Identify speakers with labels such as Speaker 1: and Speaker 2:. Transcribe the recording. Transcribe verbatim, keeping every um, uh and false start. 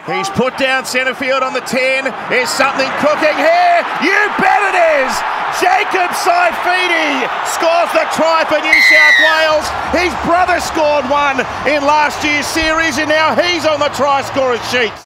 Speaker 1: He's put down centre field on the ten. Is something cooking here? You bet it is! Jacob Saifiti scores the try for New South Wales. His brother scored one in last year's series and now he's on the try scorer's sheet.